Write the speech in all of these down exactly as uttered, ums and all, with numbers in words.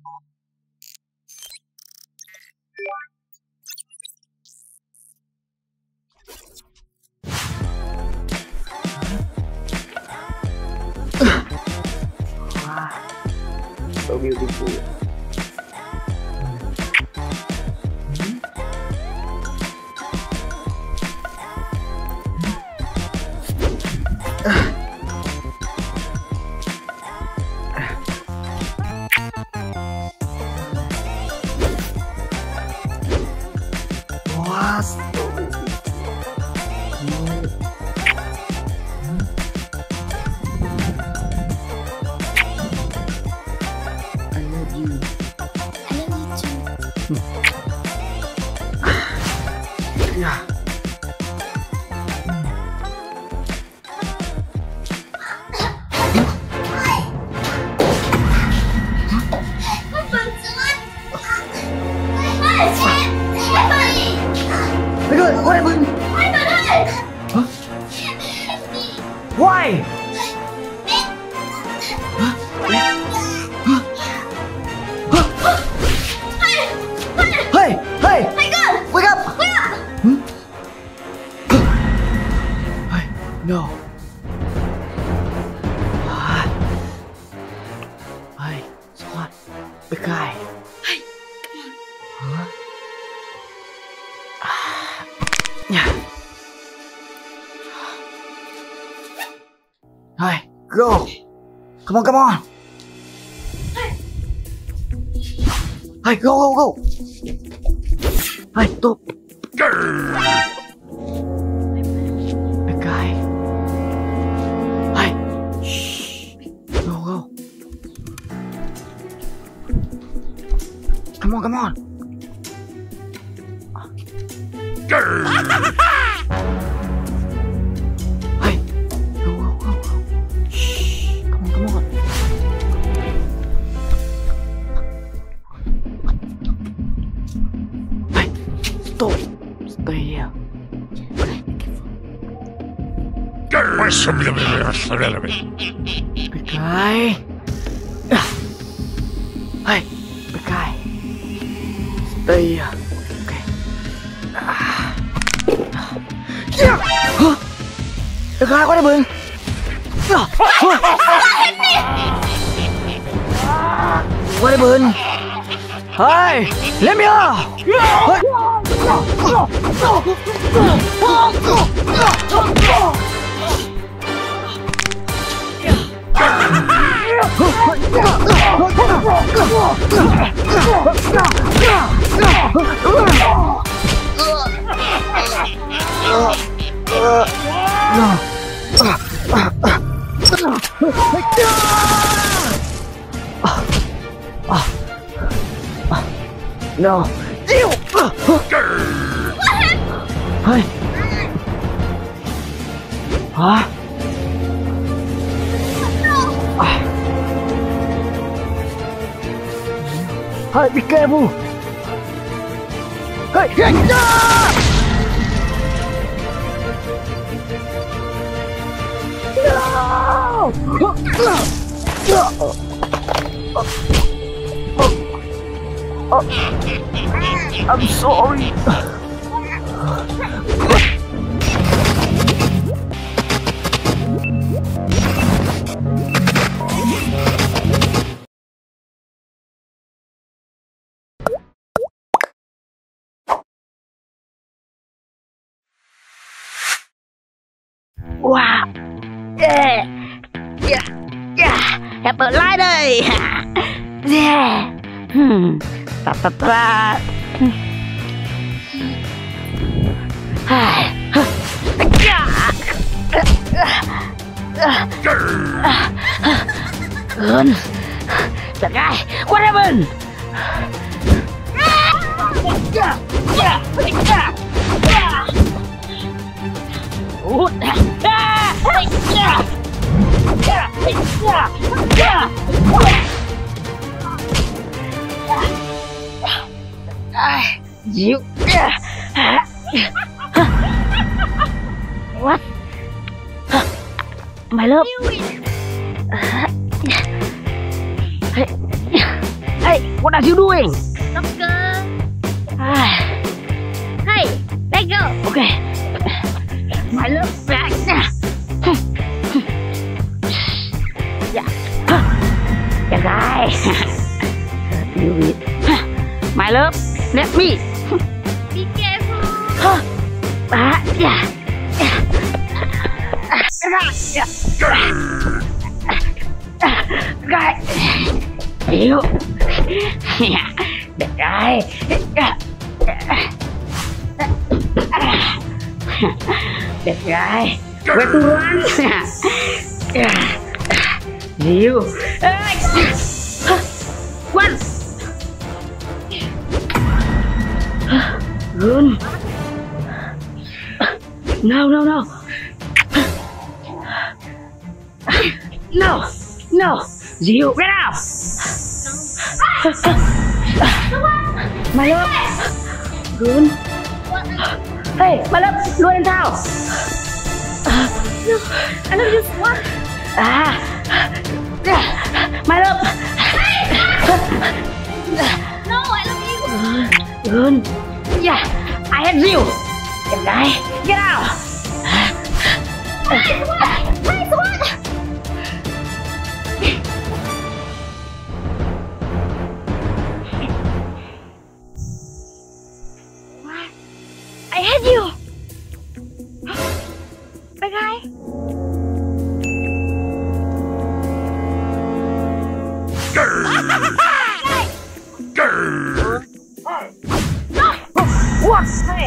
So beautiful. Wow, so beautiful. Yeah. Good. What happened? Huh? Why? Huh? Huh? Hey! Hey! Wake up! Hmm? Hey, no. Ah. Hey, what? The guy. Hey, come on. Huh? Ah. Yeah. Hey, go. Come on, come on. Hey, go, go, go. Hey, stop. The guy. Hey. Shh. Go, go. Come on, come on. Hey. Go, go, go, go. Shh. Come on, come on. Hey. Stop. Stay here. The guy. Hey, the guy. Stay here. Okay. Huh? The guy có đây bừng. Qua đây bừng. Hey, let me out. No. Hey. Huh? Hey, be careful! Hey, hey, no! No! I'm sorry. Wow. Yeah. Yeah. Yeah. อย่าเปิดไลน์เลย Yeah. Hmm. ปะปะปะเฮ้ยเอินจะไง What happened? You. What? My love. Hey, hey, Hey, what are you doing? Doctor. Ah, Hey, let go. okay. My love back. Yeah. Yeah, guys. You it. My love, let me. Be careful. Ah, yeah. Yeah. Yeah. Guy. You. Yeah. That guy. That guy. Where to run? You. One. Good. No, no, no. No, no. You get out. My love. Good. Hey, my love, đuôi lên tao. No, I love you. What? Ah, my love. No, I love you. Good. Yeah, I hate you. Get guy, get out. Hey, what? Hey, what? What? I hate you. Bye, guy. What? Hey.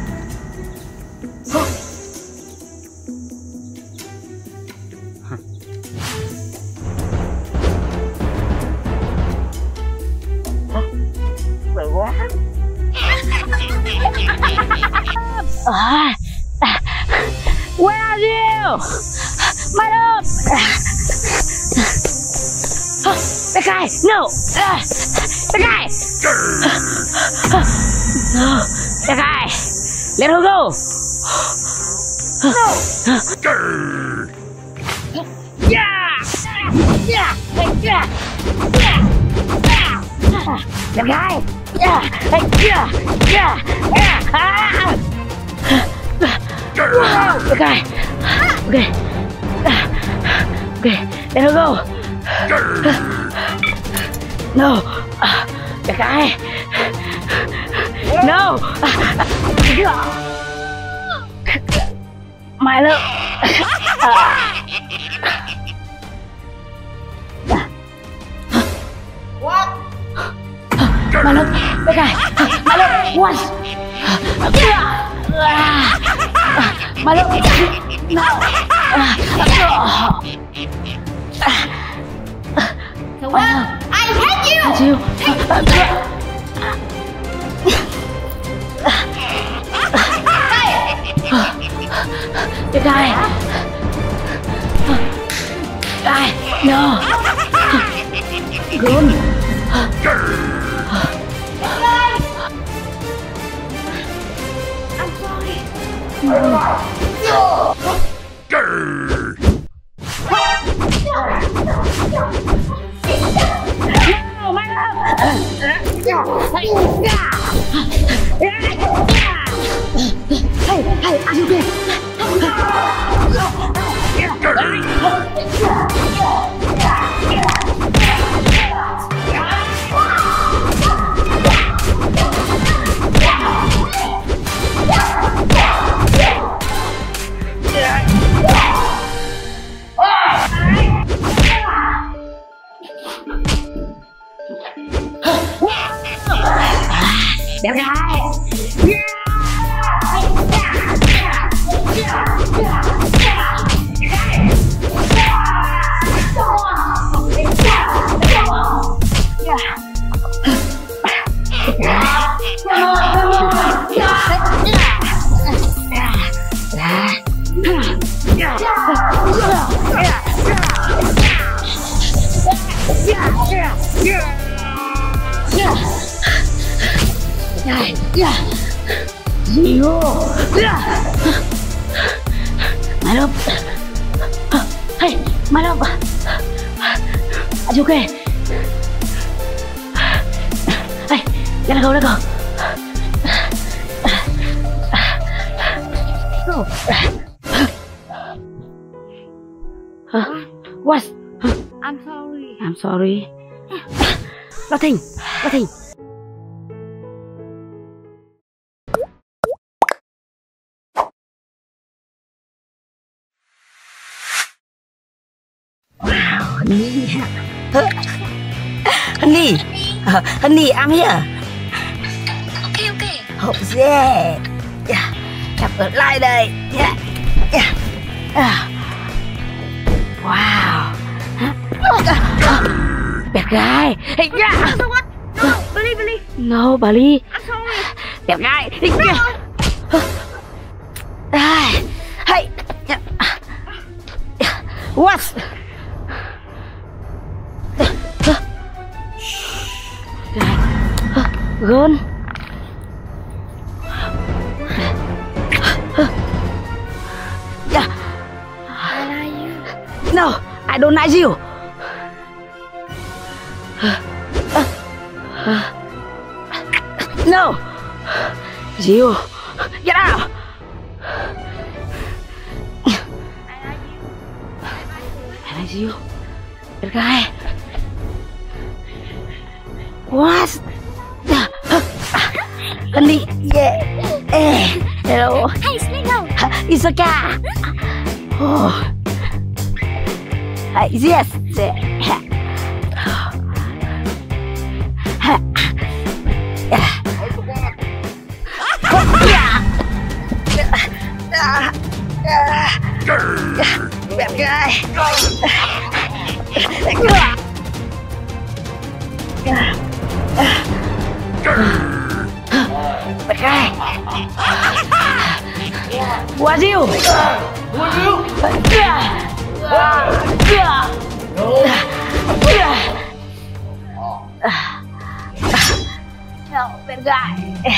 Wait, what? Ah, where are you? My love! The guy! No! Uh, the guy! No! The guy! Let her go! No! Yeah! Yeah! Yeah! Yeah! The guy! Yeah! Yeah! Yeah! Yeah! Ah! The guy! Okay. Okay, let her go. No. The guy. No. My love. What? My love. The guy. My love. What? My love. No. So what? I hate you. Hate you. The guy. Guy. No. Good. I'm sorry. No, my love. Hey, hey, are you there? Đẹp trai. Yeah. Zero. My love. Hey, my love. Are you okay? Let's go, let's go. Go. Huh? What? I'm sorry. I'm sorry. Nothing. Nothing. Wow, honey. Honey. Uh, honey, I'm here. Okay, okay. Oh, yeah. Yeah. Chập ở lại đây. Yeah. Yeah. À. Wow. Bad guy. Hey, yeah. So what? No, Billy, Billy. No, Bali. I'm sorry. Bad guy. Hey, yeah. Hey. What? Gone. Yeah. I like you. No, I don't like you. No. You. Get out. I like you. Bad guy. What? Honey, yeah. Eh, hello. Hey, Snickle. It's a car. Oh. Uh, yes. Bad guy. Bad guy. Was you? Was you? No, bad guy.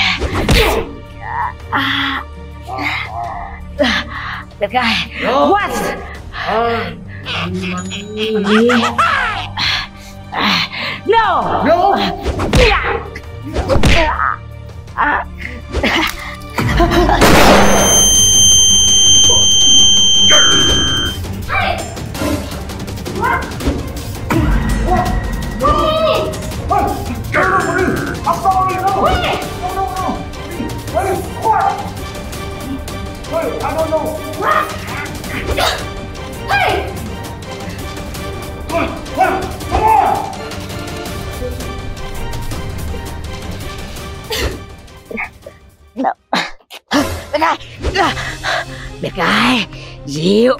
Bad guy. What? No. No. No. Bad guy. Bad guy. You.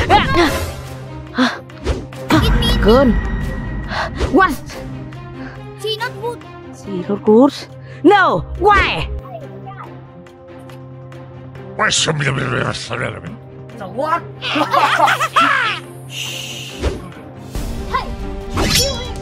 Good. What? She not good. She not good. No. Why? So what? Hey, you here.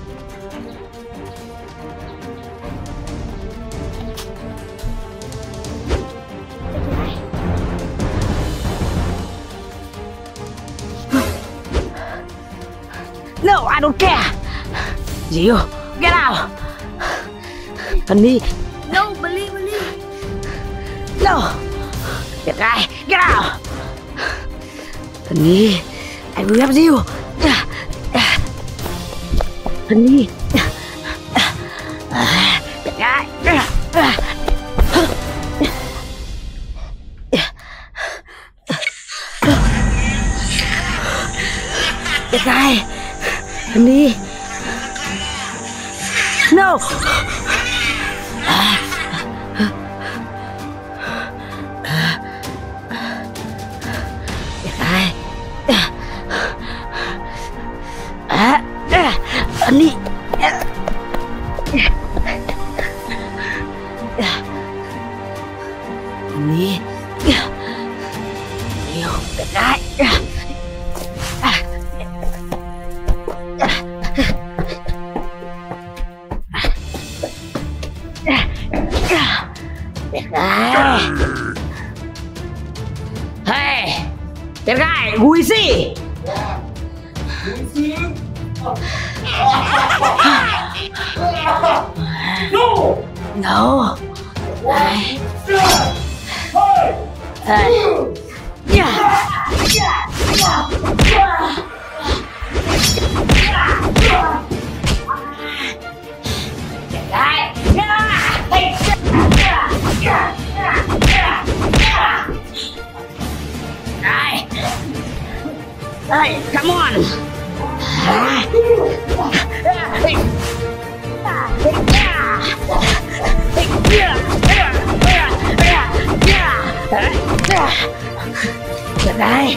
No, I don't care. You, get out. Honey, No, Billy, Billy. no. Get guy, get out. Honey, I will help you. Honey. Get guy. Get guy. Honey. No. Honey. Honey. Yêu bad guy. Hey, bad guy, who is he? No! No. Hey. Hey. Yeah. Hey, come on. Đây.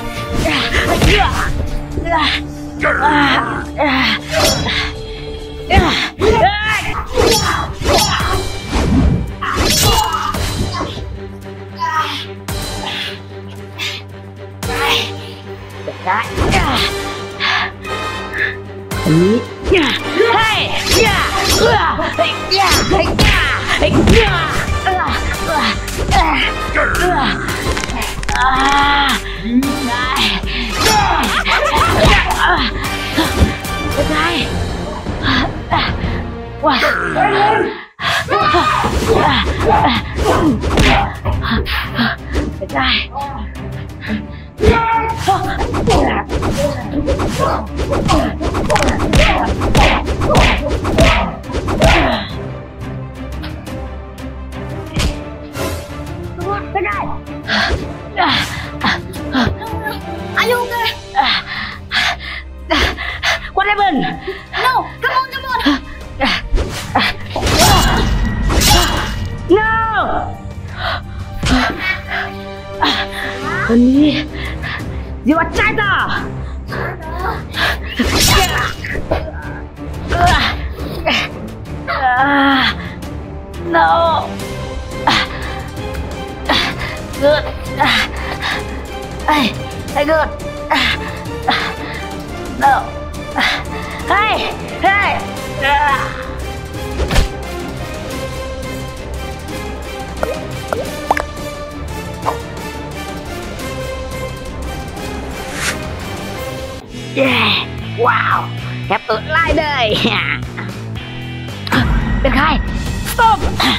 Are you okay? What happened? No, come on, come on. No. Honey, you are traitor. No. Good. Hey, hey, good. No. Hey, hey. Yeah, wow, kẹp tự lại đây. Được hai, stop.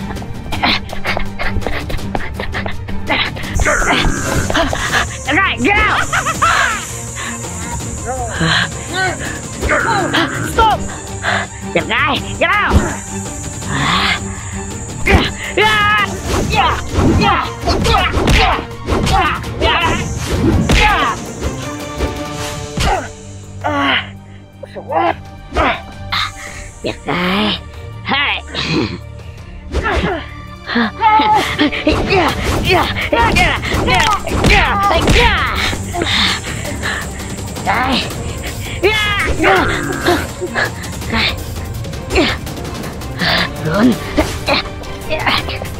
Right, get out. Stop. Được hai, get out. Yeah, yeah, yeah, yeah, yeah, yeah, yeah. Biết rồi. Hey. Yeah, yeah, yeah, yeah, yeah, yeah. Đây. Yeah, yeah. Yeah. Run. Yeah, yeah.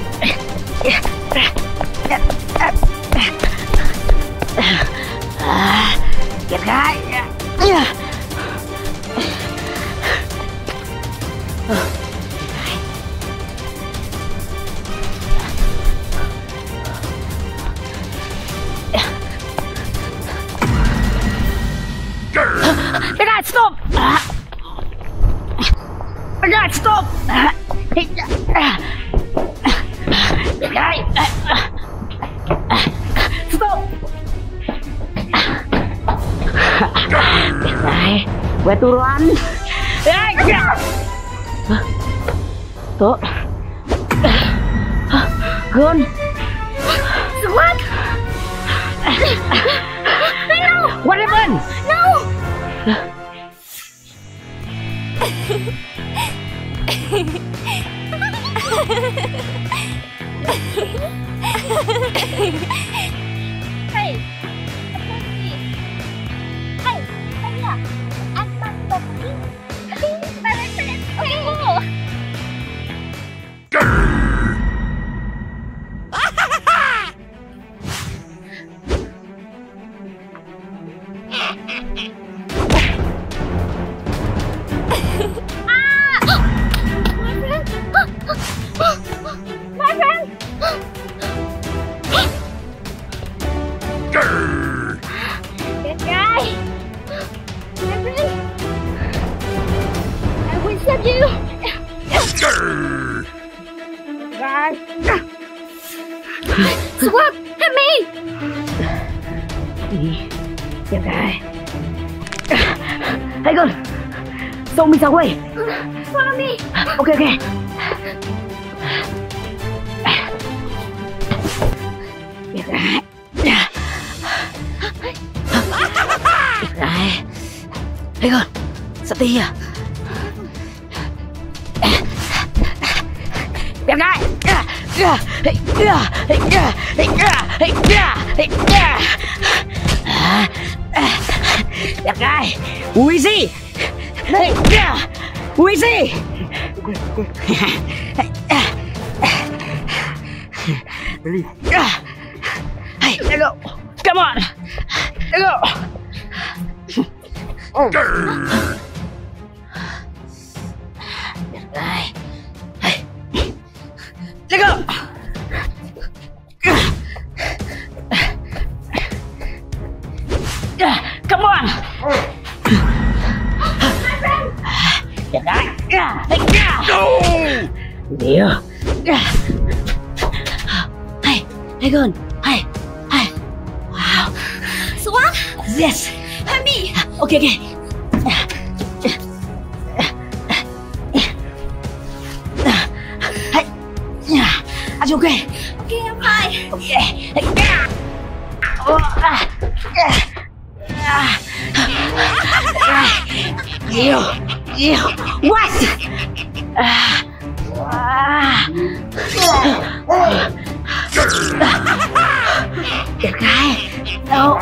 Get right. Yeah. The guy, stop! The guy, stop! The guy, stop! The guy, where to run? Tốt. Good. What? No! What happened? No! Hey! Hey! Hey ya! Anh bắn bắn đi! Bắn bắn bắn! Oh! My friend! That guy! My friend! I will save you! gái. Swag, help me. Đẹp gái. Hey girl, show me the way. Follow me. Okay, okay. Đẹp gái. Đẹp gái. Hey girl, sắp đi à? Đẹp gái. Đẹp gái. Easy. Easy. Hey, let's go. Come on. Let's go. Đẹp gái. Hey. Let's go. Come on. Đẹp gái. Điều. Hey, hey girl. Hey, hey. Wow. Swag, Yes. help me. Okay, okay. Hey. Are you okay? Okay, I'm fine. Okay. Oh, ah. You, you, what? Ah, ah. Đẹp gái. No.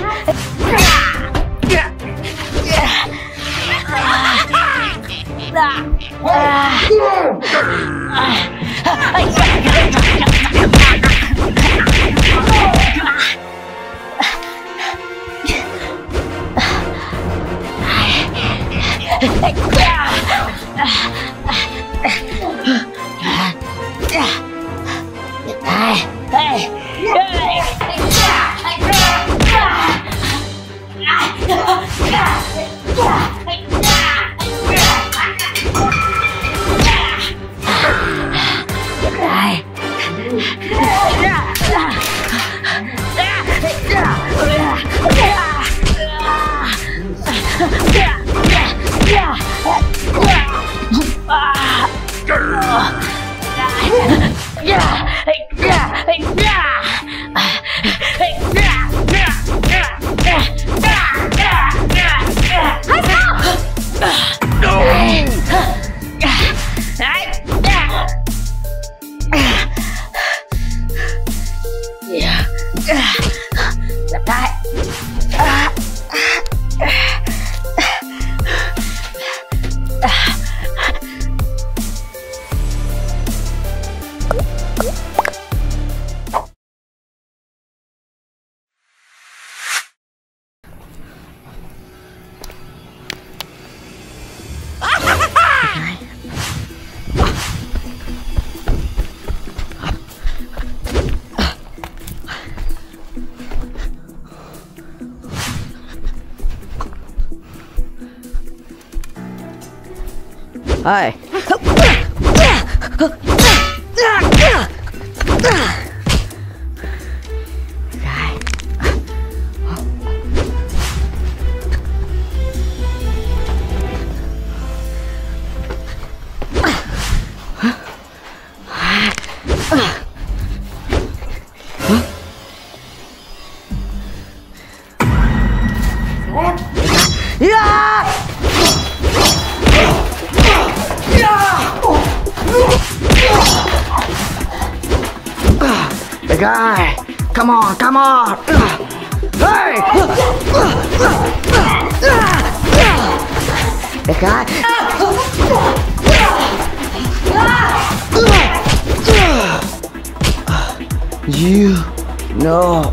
Hey. The guy, come on, come on. Hey! The guy. You know.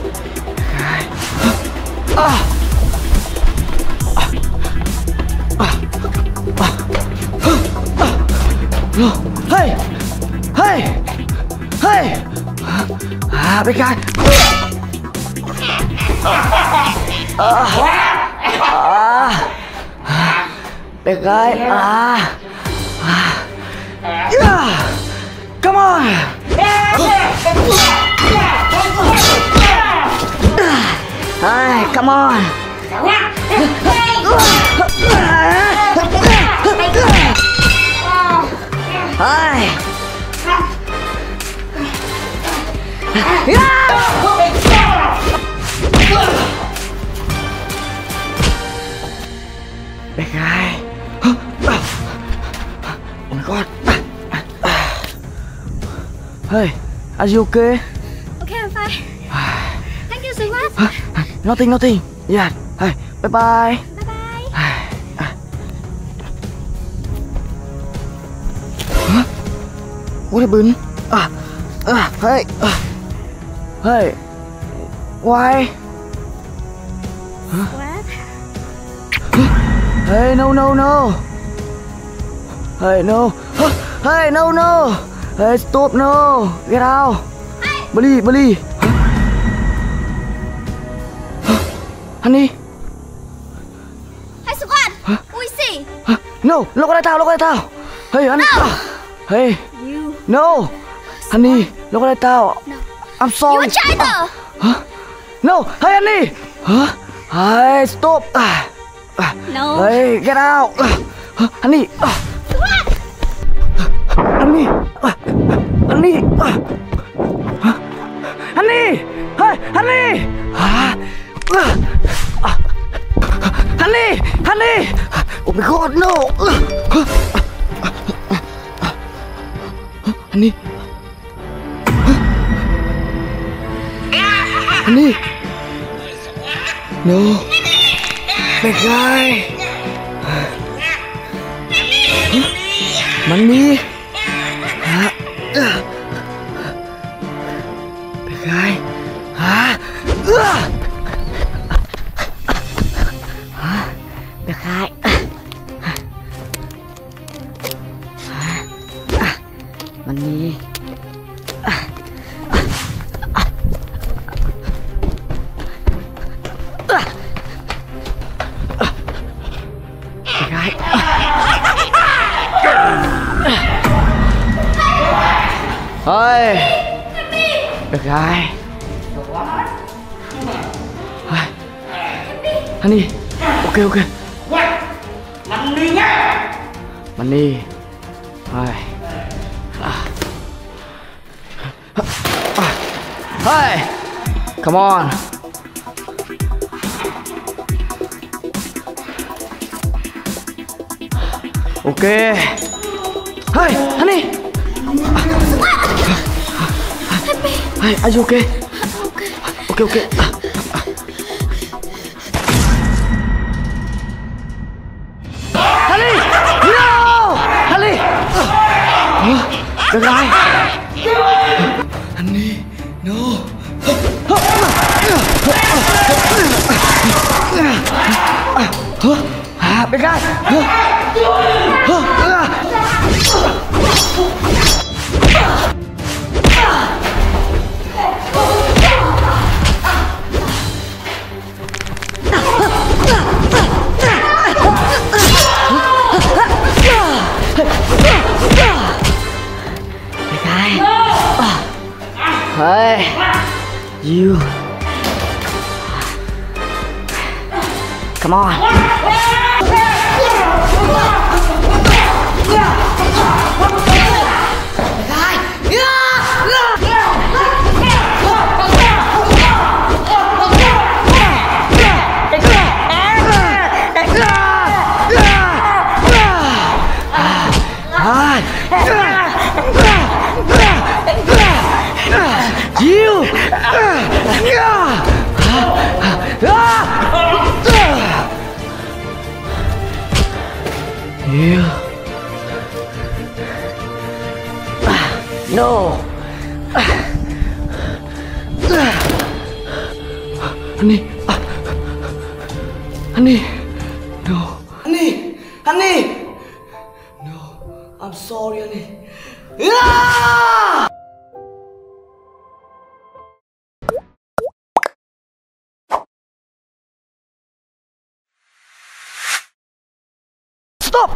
Hey! Hey! Hey! Ah, big guy. Ah, ah, big guy. Ah, ah. Yeah. Come on. Hey, come on. Hey. Bé gái. Oh my god. Hey, are you okay? Okay, I'm fine. Thank you so much. Nothing, nothing. Yeah. Hey, bye bye. Bye bye. Huh? What happened? Ah, ah, hey, ah, hey. Why? Huh? What? Hey, no, no, no. Hey, no. Huh? Hey, no, no. Hey, stop, no. Get out. Beli, beli. Huh? Huh? Honey. Hãy xuống ăn. Hả? Ui xì. Huh? No, look at tao, look at tao. Hey, honey. No. Ah. Hey, You. no. Honey, look at tao. No. I'm You sorry. a China. Huh? No, hey, honey. Huh? Hey, stop. Ah. Ah. No. Hey, get out. Ah. Huh? Honey. Ah. Xuống ăn. Honey. Ah. Honey. Ah. Huh? Honey. Hey, honey. Ah. Ah. Ah. Honey, honey. Oh my god, no. Huh? Honey. Honey. No. Bé gái. Money. Hả? Bé gái. Hả? Hả? Bé gái. Money. Bé gái. Ôi, bé gái. Honey. Ok, ok. Money nhá. Money. Ôi. Hey, come on. Okay. Hey, honey. Hey, are you okay? Okay, okay. Honey, no, honey. Bé gái. Honey, no. À, bé gái. Bé gái. Hey, you. Come on. You. You. No. Honey. Honey. No. Honey. Honey. No. I'm sorry, honey. Ah! Stop!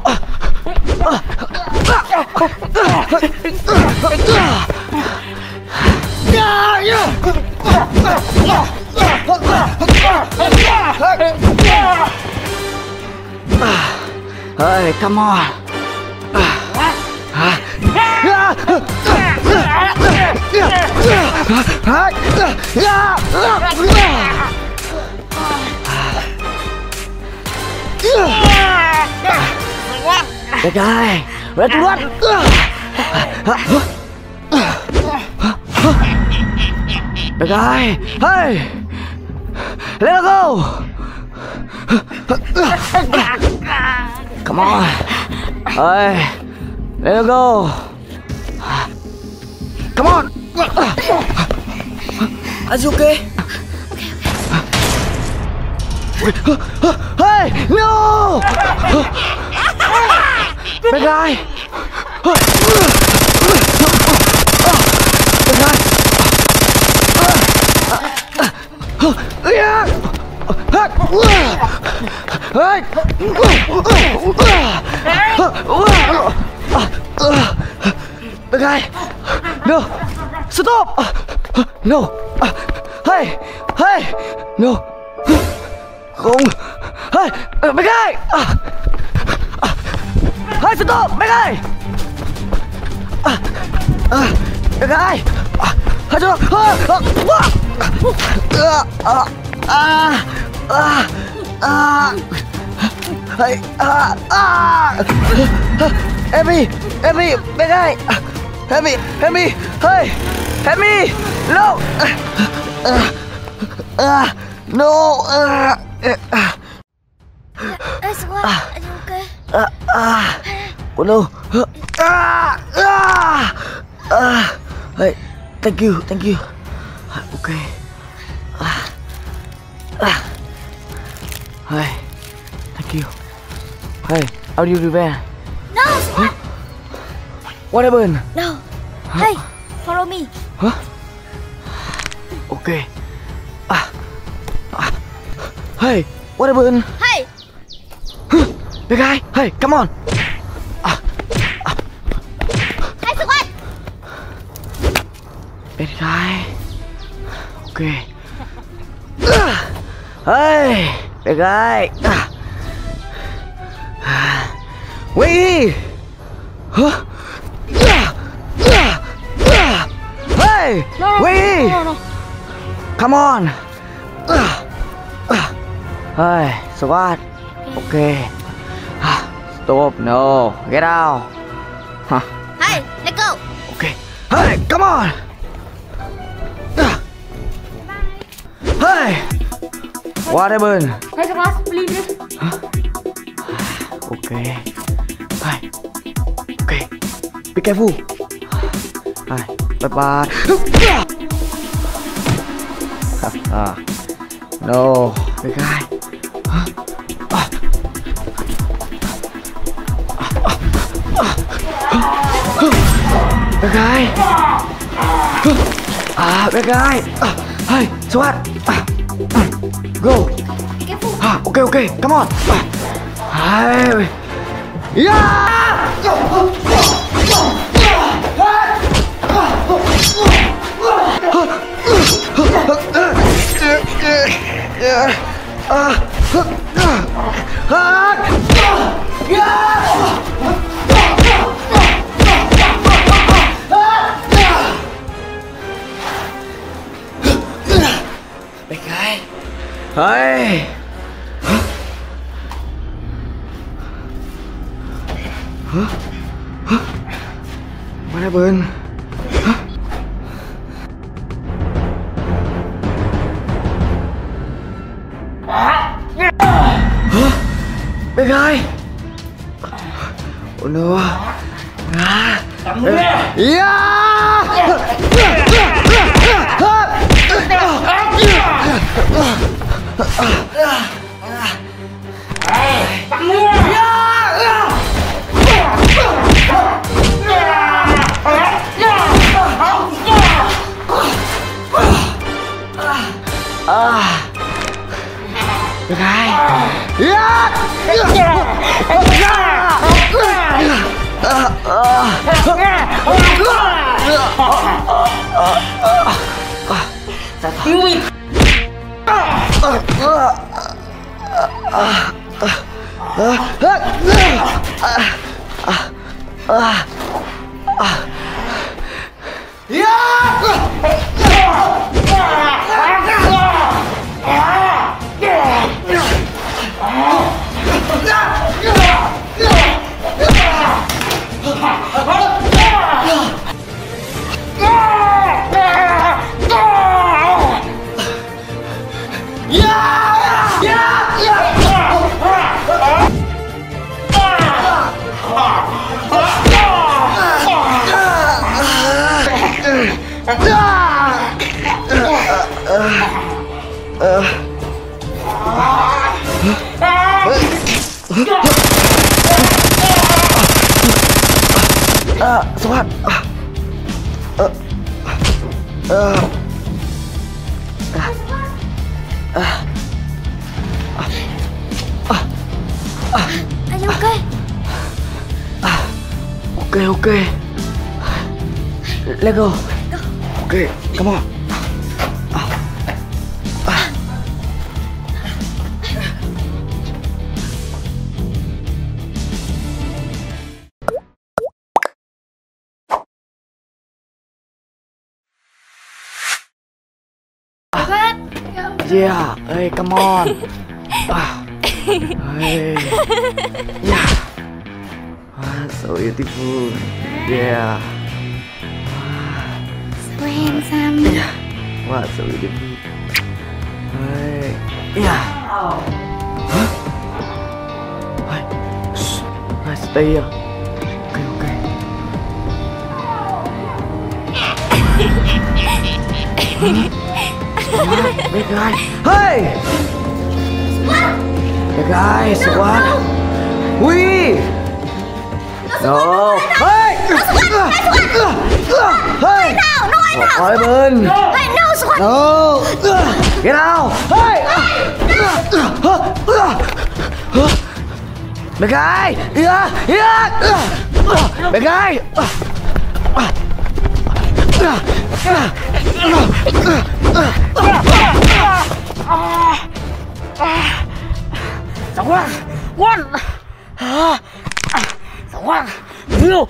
Hey, come on. Cái gai, về tu luôn. Cái gai, hey, let's go. Come on, hey, let's go. Come on. Are you okay? Hey, no! Bad guy! Bad guy! Yeah! Hey! Bad guy! No! Stop! No! Hey! Hey! No! Không! Hey! Bad guy! Hey, stop! Bad guy! Bad guy! Hey, stop! Hey! Help me! Help me! Bad guy! Help me! Help me! Hey! Help me! No! No! Hey, Squad, are you okay? Ah, ah, oh no! Ah, ah, ah. Hey, thank you, thank you. Okay. Ah, ah. Hey, thank you. Hey, how do you do that? No, Squad! What happened? No. Hey, follow me. Huh? Okay. Ah, ah. Hey, what happened? Hey! Big guy, hey, come on. Ah, ah. Hey, Squad! Big guy. Okay. Ah. Hey, big guy. Ah. Wait. Huh? Ah. Ah. Ah. Hey, No, no, wait. no, no, no. Come on. Ah. Ah. Hey, squad. Okay. Stop, no, get out. Huh. Hey, let's go. Okay. Hey, come on. Ah. Hey. What happened? Hey, Squad, please. Okay. Hey. Okay. Be careful. Hey. Bye bye. Ah. No, big guy. Huh? Ah. Bad guy. Ah, bad guy. Ah, hey, SWAT. Ah, go. Be careful. Ah, okay, okay. Come on. Ah, hey. Yeah. Ah. Ah. Bad guy. Hey. Huh? Huh? Huh? What happened? Huh? Huh? Bad guy. Oh no. Ah. Yeah. Ah, bad guy. Sobat. Uh, uh, Are you okay? Okay, okay. Let go. Okay, come on. Yeah, hey, come on. Ah, hey, yeah. Ah, so beautiful. Yeah. So handsome. Yeah. Wow, so beautiful. Hey, yeah. Huh? Hey, shh. Hey, stay here. Okay, okay. Huh? Big guy. Hey! Big guy, what? We! No! Hey! Hey! Khỏi bên! No! Get out! Hey! Big guy! Yeah! Yeah! Big guy! Someone! One! Someone! You!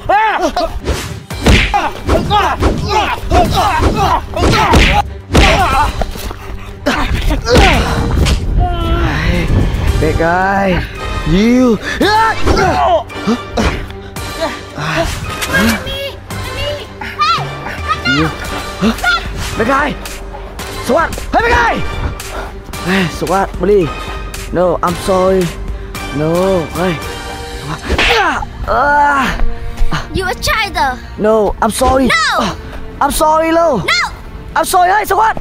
Big guy! You! You! Big guy! Sobat! Hey, big guy! Hey, Sobat, beli. No, I'm sorry. No, hey. Uh, You a child. no, I'm sorry. No! I'm sorry, Lo. No! I'm sorry, hey, Sobat.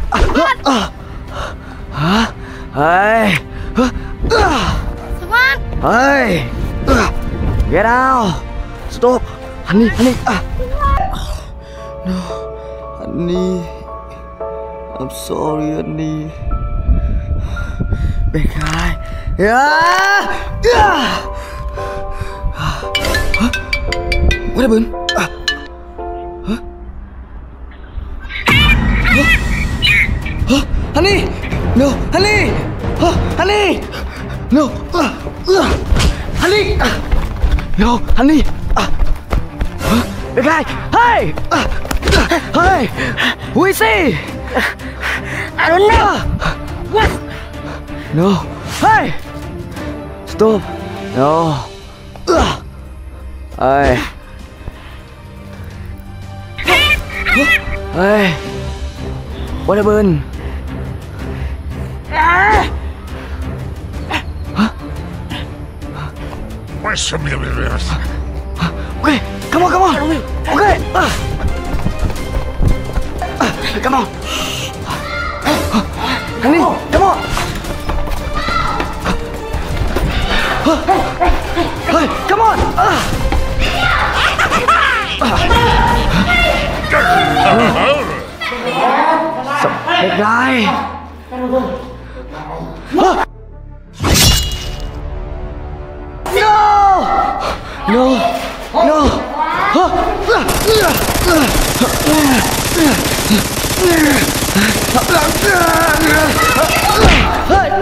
Hả? Hey. Sobat. Hey. Get out. Stop. Honey, honey. No. Honey. I'm sorry, honey. Big guy. Yeah. Yeah. Huh? What happened? Uh. Huh? Huh? Huh? Honey. No, honey. Huh? Honey. No. Uh. Uh. Honey. Uh. No, honey. Uh. Huh? Big guy. Hey. Uh. Hey. Who is he? I don't know. What? No. Hey. Stop. No. Ugh. Hey. Hey. What happened? Ah! Okay. Come on, come on. Okay. Uh. Uh. Come on. Honey, come on. Hey, come on. Uh. So, big guy. Uh. No! No! No! Uh. Hey!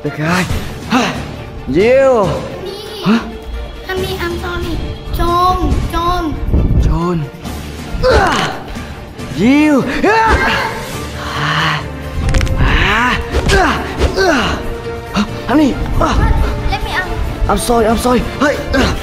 guy. You. Huh? Honey, I'm sorry. John, John. John. You. Honey. Let me out. I'm sorry, I'm sorry. Hey.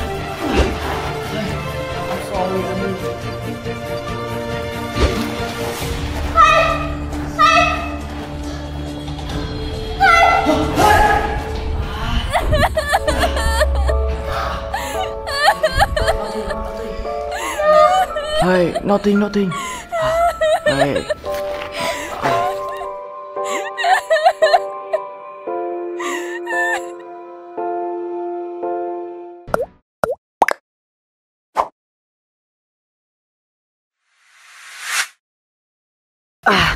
Hey, nothing, nothing. Hey. Ah.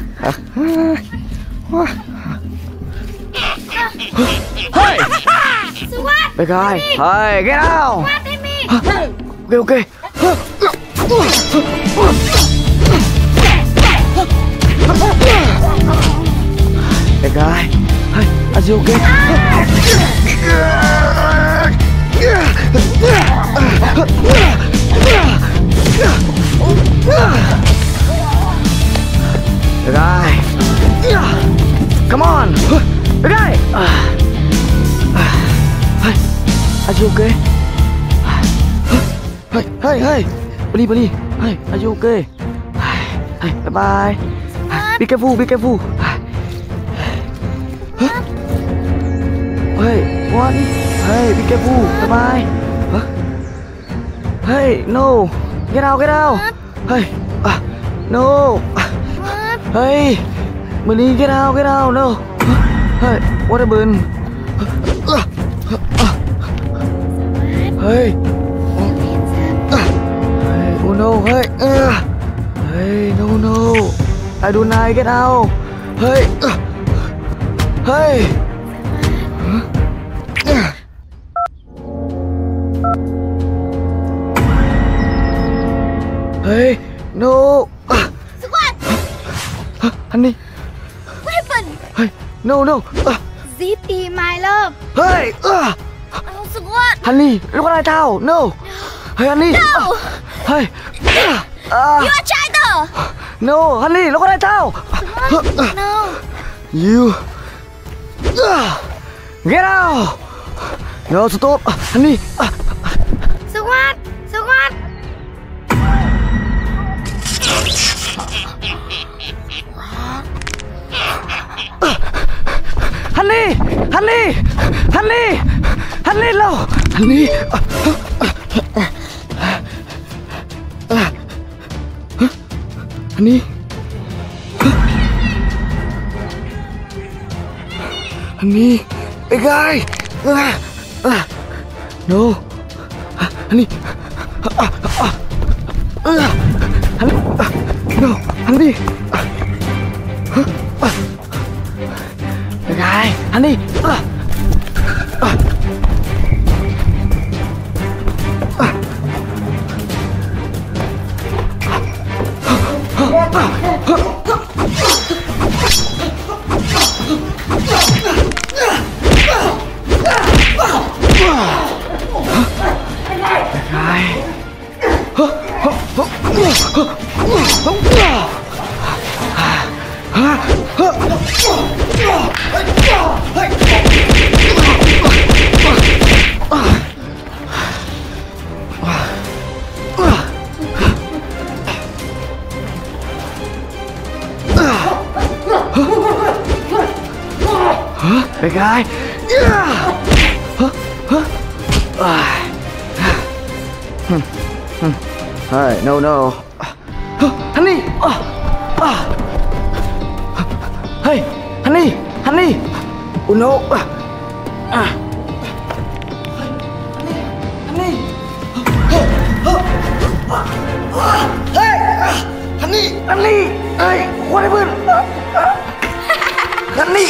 Hey! So what? Big guy. Hey, get out! What hit me? Okay, okay. Big guy. Hey, are you okay? Big guy. Come on. Big guy. Hey, are you okay? Hey, hey, hey. Buddy, buddy. Hey, are you okay? Hey, bye bye. Be careful, be careful. Hey, what? Hey, be careful. Bye bye. Huh? Hey, no. Get out, get out. Hey, uh, no. Hey, buddy, get out, get out. No. Hey, what happened? Hey. Oh no, hey, uh, hey, no, no, I don't know, get out, hey, uh, hey, huh? uh. Hey, no, uh. So what? uh, honey, What happened? hey, no, no, uh. Zippy, my love. Hey, uh. Oh, so what? Honey, look at that towel, no, hey, honey, No. uh. Hey, uh. Uh. You are China. No, honey, look at that towel. No. You uh, get out. No, stop, uh, honey. Uh. So what? So what? Uh, honey, honey, honey, honey, no, honey. Uh, uh, uh, uh, uh, honey. Honey, big guy. Uh, uh, no, uh, honey. Uh, uh, uh, uh, honey. Uh, no, honey. Uh, uh, uh, big guy, honey. Uh, uh, big guy. Huh? Huh? Ah. Hmm. Hmm. Hey, no, no. Huh, honey. Oh. Ah. Hey, honey, honey. Oh no. Ah. Honey. Hey, honey, honey. Hey, what happened? Honey.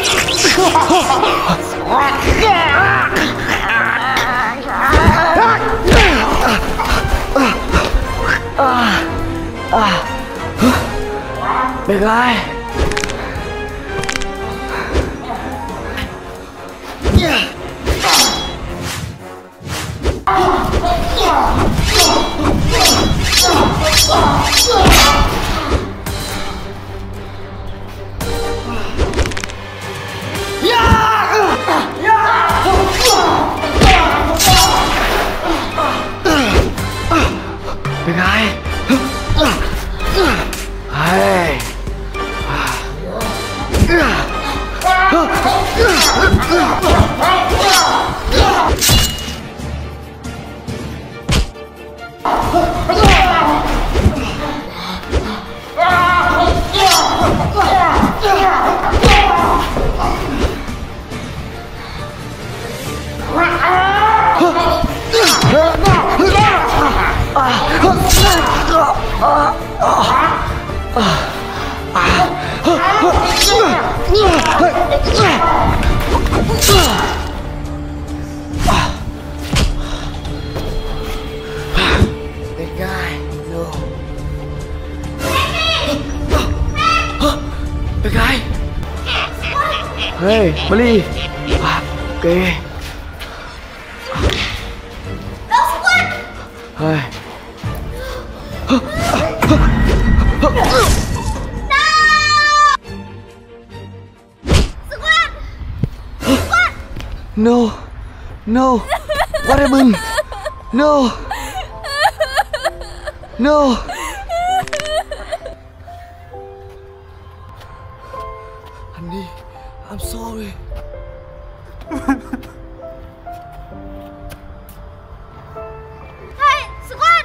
Ah, ah, big guy. Big Eye. Hey. Big guy, no. Big guy. Hey, Molly. Ah, okay. Hey. No, no, what happened? No, no. Honey, I'm sorry. Hey, Squad!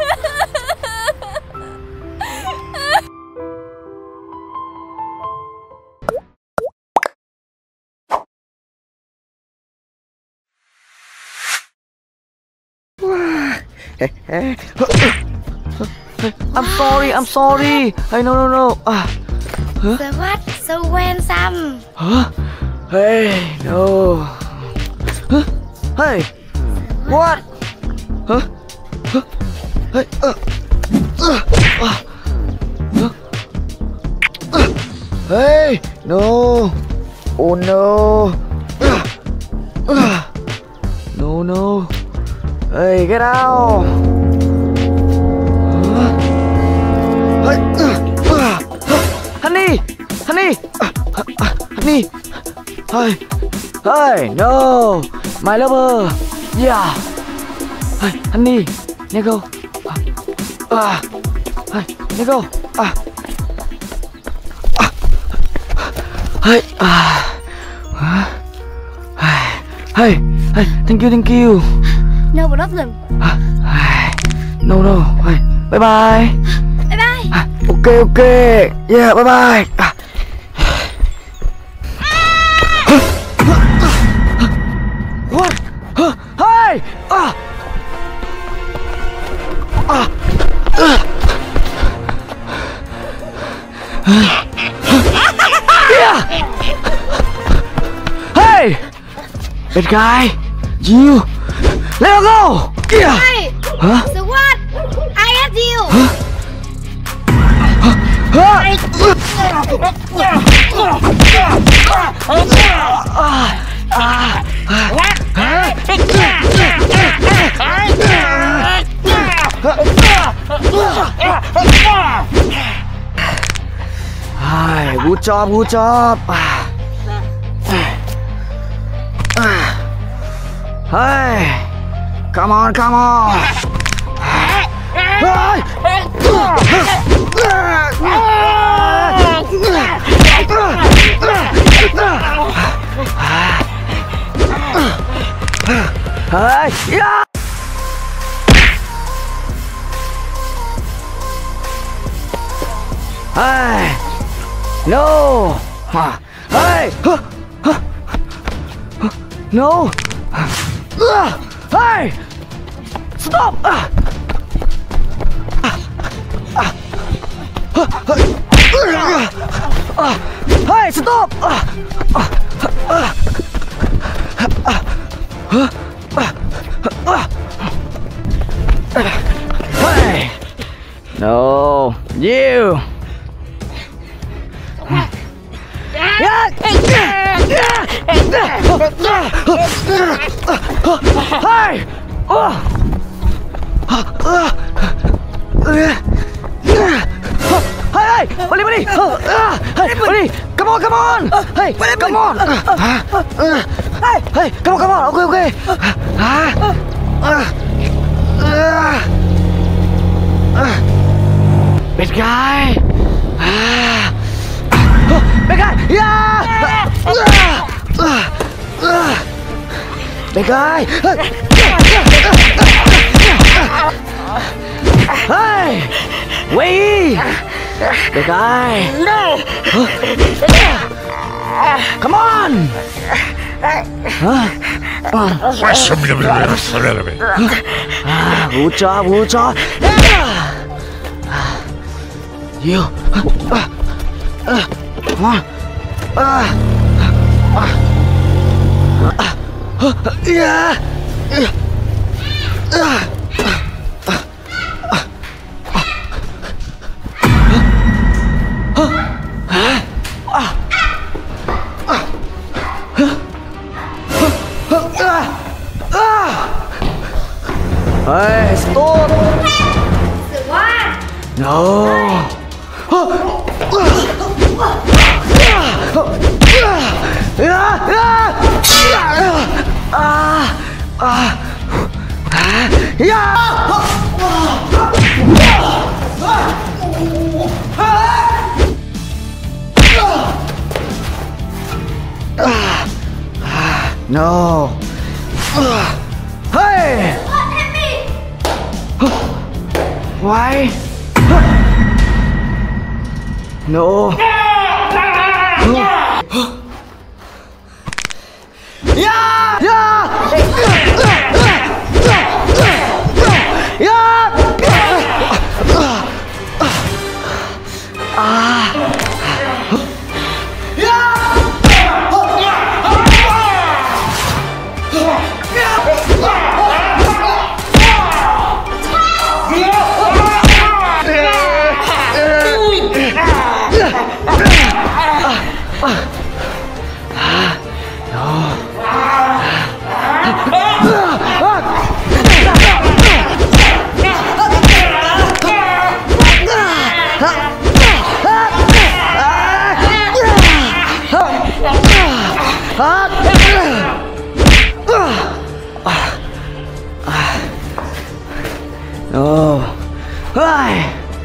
I'm sorry, I'm sorry. Hey, no, no, no. Ah. Huh? Squad, so handsome. Huh? Hey, no. Huh? Hey, what? Huh? Huh? Hey, uh, uh, uh, uh, uh. Hey, no. Oh no. Uh, uh. No, no. Hey, get out. Huh? Hey, uh, uh, uh. Honey, honey, uh, uh, uh, honey. Hey, hey, no, my lover. Yeah. Hey, honey, let go. Ah, hey, let go. Ah, ah, hey, ah, hey, hey, thank you, thank you. No problem. No, no, hey, bye bye. Bye bye. Okay, okay, yeah, bye bye. What? Hey! Ah! Ah! Yeah! Hey! Bad guy! You! Let go! Yeah! Hey! Huh? Squad! I have you! Hi, good job, good job. Hey, come on, come on. Hey, yeah. Hey, no. Hey, no. Hey, stop. Hey, stop. Hey, no, you. Yeah. Hey! Oh! Hey, hey! Balik, balik! Hey, balik! Come on, come on! Hey, come on! Hey, hey, come on, come on! Okay, okay! Bad guy! Bad guy! Yeah! Bad guy! Hey! Wait! Bad guy! No! Come on! Huh? Good job, good job! You! Come on! Yeah! Hey, stop! No! No! Hey! Why? No! Yeah! Yeah! Yeah! Ah! No. Why?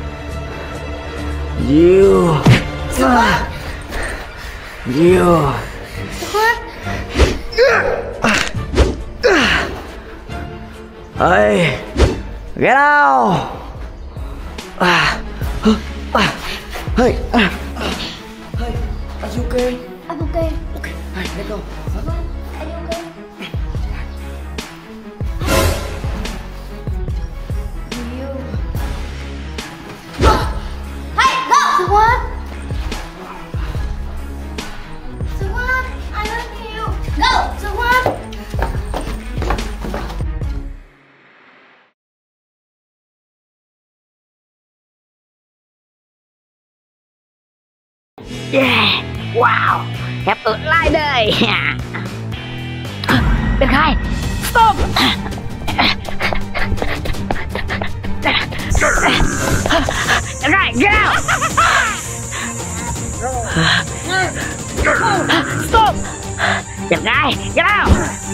You. You. Hey, get out! Hey, hey, are you okay? I'm okay. Okay, hey, let's go. Are you okay? You. Hey, go! So what? So what? I love you. Go! So what? Yeah! Wow! Hẹp tự lại đây! Bên khai! Stop! Right, get out! Stop! Bên khai, get out!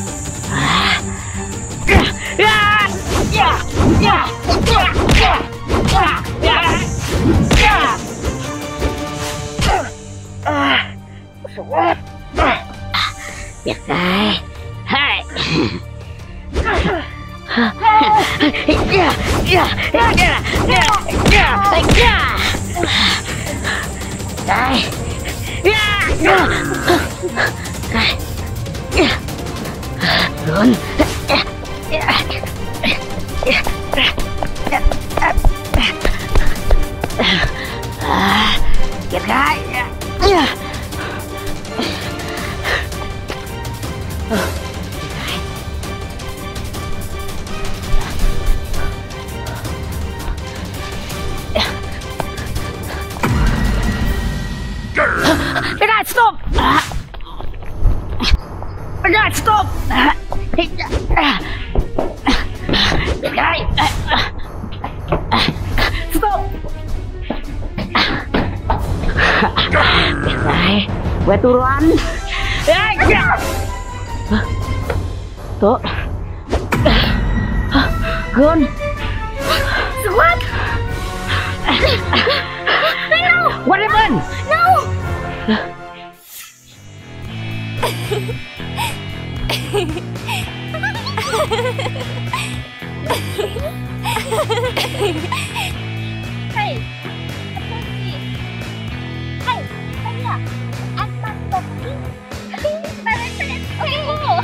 Yeah! Yeah! Yeah! Yeah! Yeah! Yeah! Yeah! What? Biệt đây. Hey. Yeah, yeah, yeah, yeah, yeah, yeah. Đây. Yeah, yeah. Đây. Yeah. Run. Yeah, yeah. Biệt đây. Yeah. Cái này stop. Ah, stop! Đẹp gái. Stop! Đẹp gái. Where to run? Tốt. Gơn. What? No! What happened? No! Hey, hey, đây là anh Băng Bật Đi. Bà lấy xe. Oh.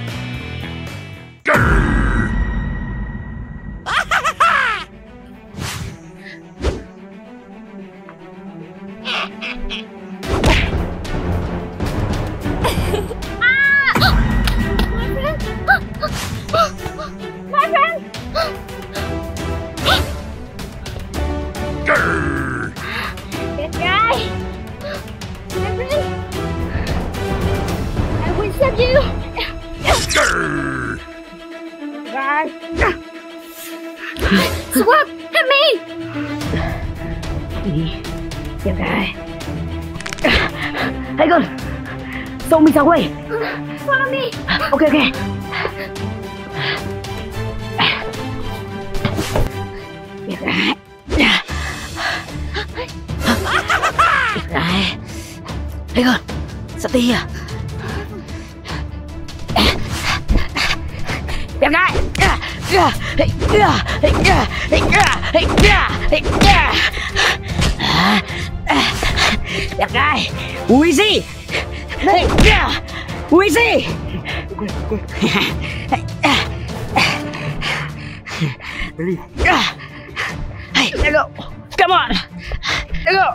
My friend! That guy! My friend! I will save you! Guy! Swap! Help me! Đi. Đẹp gái. Hey Gơn. Show me the way. Follow me! Okay, okay. Đẹp gái. Đẹp gái. Hey Gơn. Sắp đi à? Đẹp gái. Đẹp gái. Easy. Easy. Hey, let go. Come on. Let go.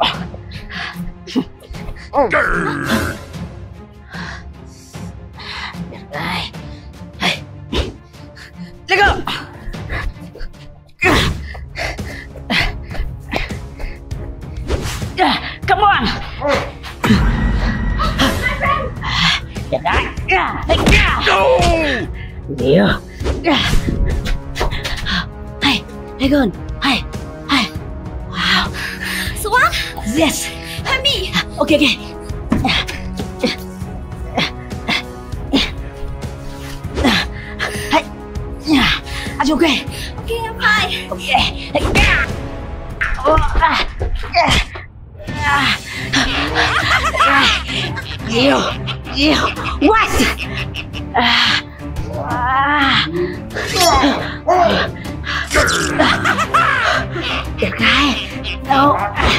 Đẹp gái. Hey. Let go. Come on. Đẹp gái. Nhiều. Hey, hey Gơn. Hey, hey. Wow. Swap! Yes. Help me! Okay, okay. Hey. Are you okay? Okay, I'm fine. Okay. Oh, ah. Nhiều. Nhiều. What? Ah. Ah. Đẹp gái. No.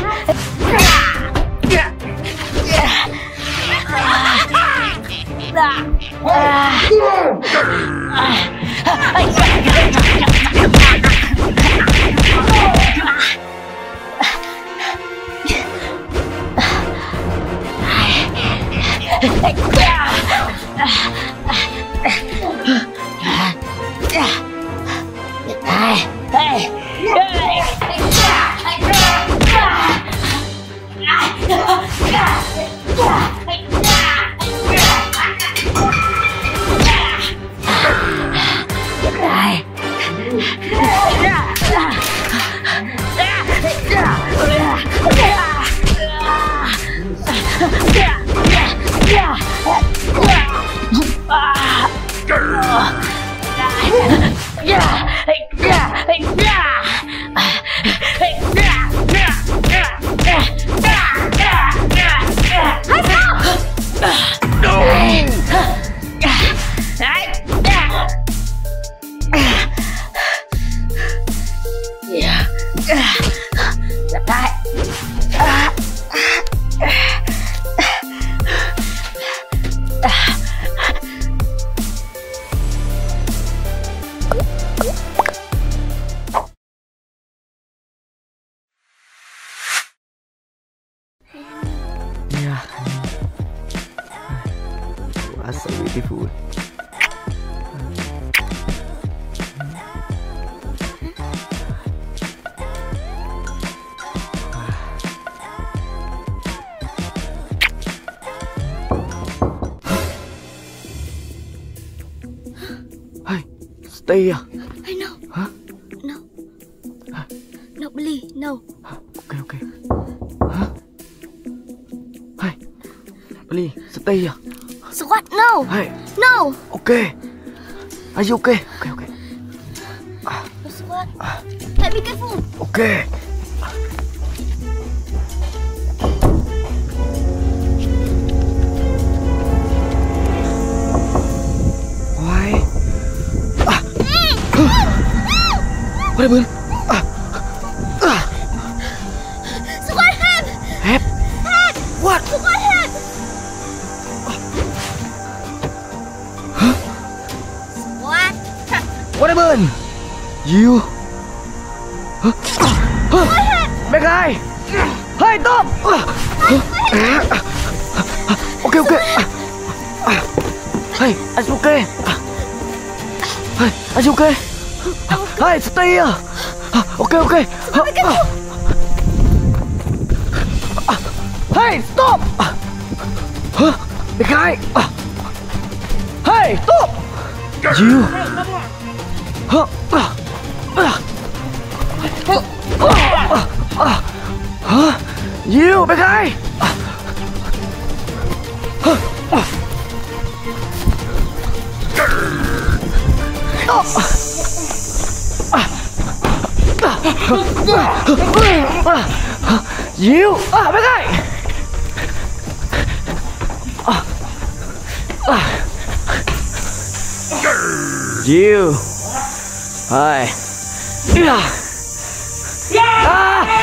So beautiful. stay à? Hey, no. Hả? No. No, Billy, no. Ok ok. Hả? Hey, Billy, stay à? Squad, no. Hey, No. ok. Are you okay? Ok ok. No, Squad. Hey, be careful. Ok. Why? Ah. What happened? Ah. Ah. Squad, help. Help? Help. What? Squad, help. Squad. What happened? You? Huh? Huh? Bé gái. Hey, stop. Ok ok. Hey, are you okay? Hey, are you okay? Hey, stay here. Ok ok. Hey, stop. Bé gái. Hey, stop. You. Hả? You, bé gái. You, à, bé gái. You. Hai. Yeah. Ah.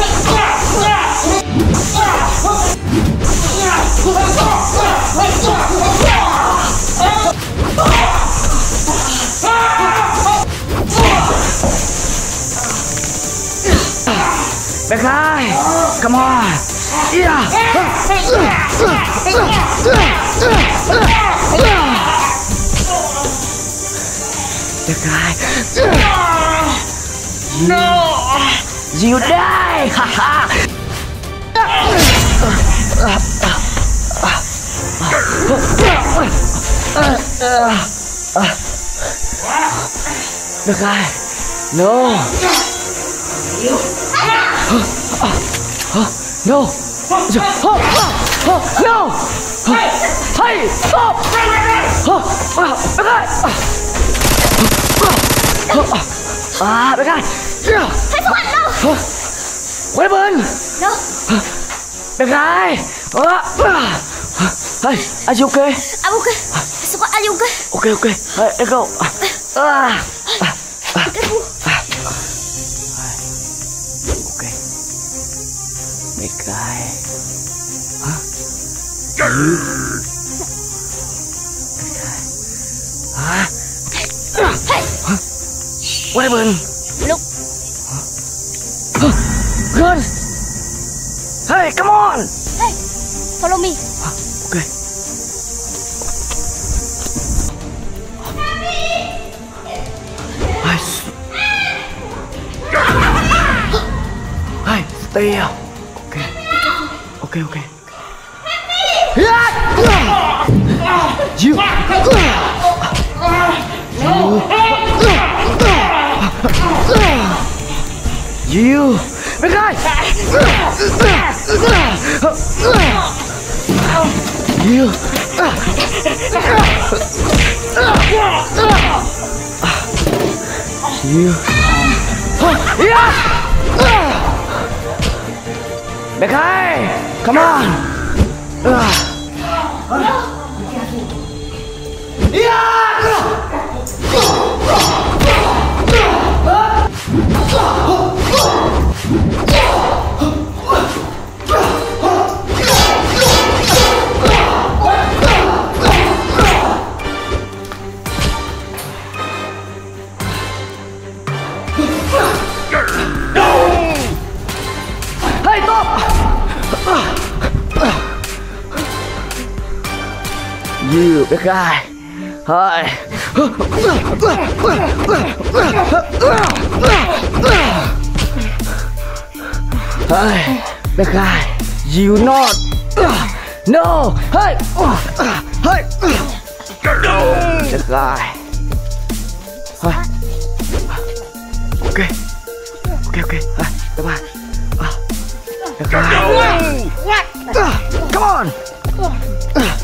Bé gái, come on. Yeah. Bé gái. No. You die. Haha. Bé gái. No. No. No. Hey, stop. Bé gái. À, bé gái. Hey, Squad, no. What happened? No. Bé gái. Hey, are you okay? I'm okay. Squad, are you okay? Okay, okay. Hey, let's go. Ah. Be careful. Okay. Bé gái. Hả? You. Bé gái. Hả? Hey. What happened? Look. Run! Hey, come on! Hey, follow me. Okay. Hey, hey, stay here. Okay. Okay, okay. You. You. You. Bé gái. You. You. Yeah. Bé gái. Come on. Hey, stop! You, bé gái. Hi. Hi, bé gái. You not. No. Hey. Hey. Bé gái. Thôi. Ok. Ok ok. Thôi, bye bye. À, được rồi. À, come on.